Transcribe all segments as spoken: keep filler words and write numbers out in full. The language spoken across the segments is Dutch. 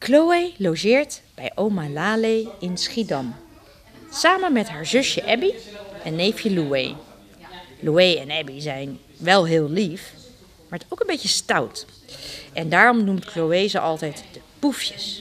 Chloe logeert bij oma Lale in Schiedam. Samen met haar zusje Abby en neefje Loué. Loué en Abby zijn wel heel lief, maar ook een beetje stout. En daarom noemt Chloe ze altijd de poefjes.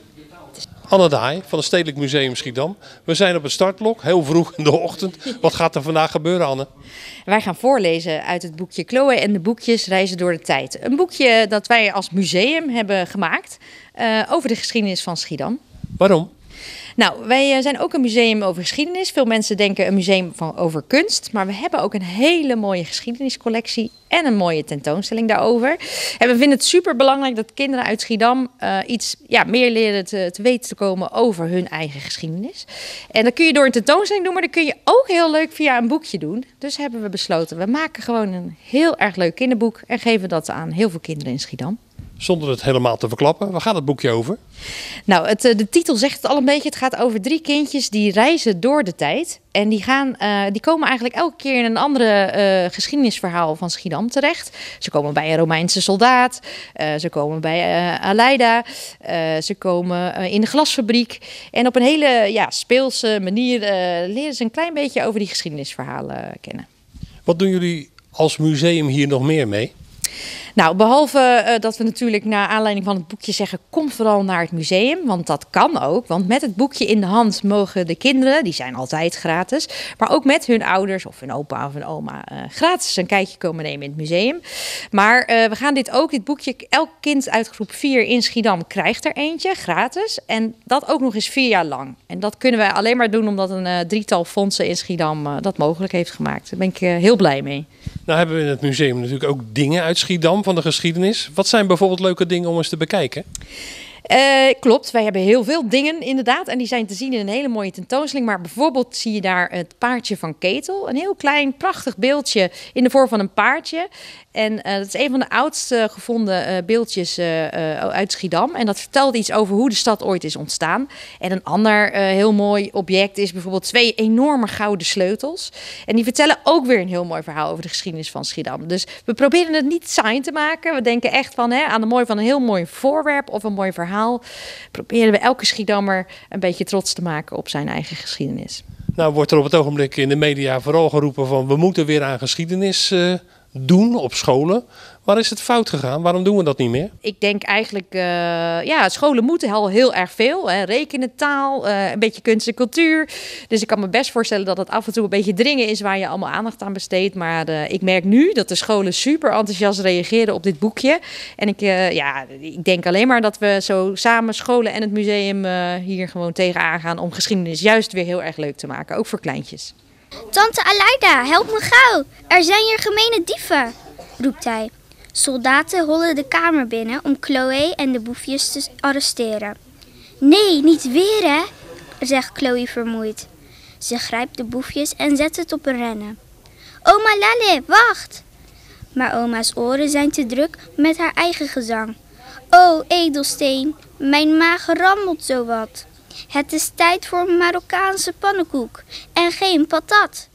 Anne de Haai van het Stedelijk Museum Schiedam. We zijn op het startblok, heel vroeg in de ochtend. Wat gaat er vandaag gebeuren, Anne? Wij gaan voorlezen uit het boekje Chloe en de boekjes reizen door de tijd. Een boekje dat wij als museum hebben gemaakt uh, over de geschiedenis van Schiedam. Waarom? Nou, wij zijn ook een museum over geschiedenis. Veel mensen denken een museum van over kunst. Maar we hebben ook een hele mooie geschiedeniscollectie en een mooie tentoonstelling daarover. En we vinden het super belangrijk dat kinderen uit Schiedam uh, iets ja, meer leren te, te weten te komen over hun eigen geschiedenis. En dat kun je door een tentoonstelling doen, maar dat kun je ook heel leuk via een boekje doen. Dus hebben we besloten, we maken gewoon een heel erg leuk kinderboek en geven dat aan heel veel kinderen in Schiedam. Zonder het helemaal te verklappen, waar gaat het boekje over? Nou, het, de titel zegt het al een beetje. Het gaat over drie kindjes die reizen door de tijd. En die, gaan, uh, die komen eigenlijk elke keer in een andere uh, geschiedenisverhaal van Schiedam terecht. Ze komen bij een Romeinse soldaat. Uh, ze komen bij uh, Aleida. Uh, ze komen uh, in de glasfabriek. En op een hele ja, speelse manier uh, leren ze een klein beetje over die geschiedenisverhalen kennen. Wat doen jullie als museum hier nog meer mee? Nou, behalve uh, dat we natuurlijk naar aanleiding van het boekje zeggen, kom vooral naar het museum, want dat kan ook. Want met het boekje in de hand mogen de kinderen, die zijn altijd gratis, maar ook met hun ouders of hun opa of hun oma uh, gratis een kijkje komen nemen in het museum. Maar uh, we gaan dit ook, dit boekje, elk kind uit groep vier in Schiedam krijgt er eentje, gratis. En dat ook nog eens vier jaar lang. En dat kunnen wij alleen maar doen omdat een uh, drietal fondsen in Schiedam uh, dat mogelijk heeft gemaakt. Daar ben ik uh, heel blij mee. Nou hebben we in het museum natuurlijk ook dingen uit Schiedam van de geschiedenis. Wat zijn bijvoorbeeld leuke dingen om eens te bekijken? Uh, klopt, wij hebben heel veel dingen inderdaad en die zijn te zien in een hele mooie tentoonstelling. Maar bijvoorbeeld zie je daar het paardje van Ketel. Een heel klein prachtig beeldje in de vorm van een paardje. En uh, dat is een van de oudste gevonden uh, beeldjes uh, uh, uit Schiedam. En dat vertelt iets over hoe de stad ooit is ontstaan. En een ander uh, heel mooi object is bijvoorbeeld twee enorme gouden sleutels. En die vertellen ook weer een heel mooi verhaal over de geschiedenis van Schiedam. Dus we proberen het niet saai te maken. We denken echt van, hè, aan de mooi van een heel mooi voorwerp of een mooi verhaal. Proberen we elke Schiedammer een beetje trots te maken op zijn eigen geschiedenis. Nou wordt er op het ogenblik in de media vooral geroepen van we moeten weer aan geschiedenis uh, doen op scholen. Waar is het fout gegaan? Waarom doen we dat niet meer? Ik denk eigenlijk, uh, ja, scholen moeten al heel erg veel. Hè. Rekenen, taal, uh, een beetje kunst en cultuur. Dus ik kan me best voorstellen dat het af en toe een beetje dringen is waar je allemaal aandacht aan besteedt. Maar uh, ik merk nu dat de scholen super enthousiast reageren op dit boekje. En ik, uh, ja, ik denk alleen maar dat we zo samen scholen en het museum uh, hier gewoon tegenaan gaan om geschiedenis juist weer heel erg leuk te maken. Ook voor kleintjes. Tante Aleida, help me gauw. Er zijn hier gemene dieven, roept hij. Soldaten hollen de kamer binnen om Chloe en de boefjes te arresteren. Nee, niet weer hè, zegt Chloe vermoeid. Ze grijpt de boefjes en zet het op een rennen. Oma Lale, wacht! Maar oma's oren zijn te druk met haar eigen gezang. O, edelsteen, mijn maag rammelt zowat. Het is tijd voor een Marokkaanse pannenkoek en geen patat.